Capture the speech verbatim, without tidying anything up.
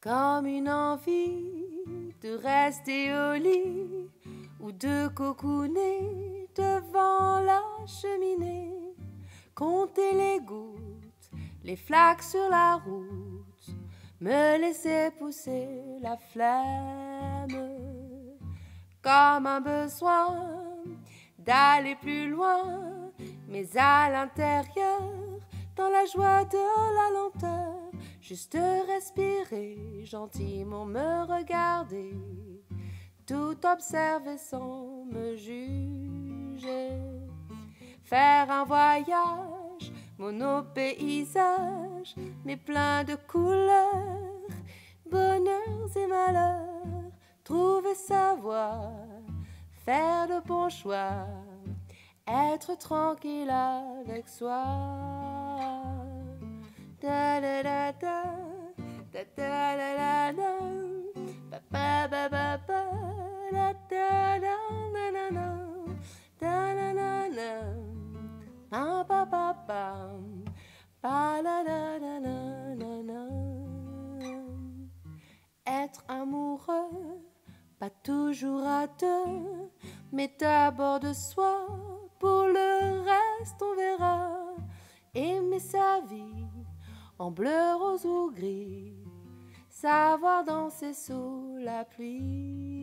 comme une envie de rester au lit ou de cocooner devant la cheminée, compter les gouttes, les flaques sur la route, me laisser pousser la flamme, comme un besoin d'aller plus loin, mais à l'intérieur, dans la joie de la lenteur, juste respirer, gentiment me regarder, tout observer sans me juger, faire un voyage, monopaysage, mais plein de couleurs, bonheurs et malheurs, trouver sa voie, faire de bons choix, être tranquille avec soi. Da da da da, da da da da da, ba ba ba ba ba, da da da na na na, da na na na, ba ba ba ba, ba la da da na na na. Être amoureux, pas toujours à deux, mais d'abord de soi, pour le reste on verra. Aimer sa vie, en bleu, rose ou gris, savoir danser sous la pluie.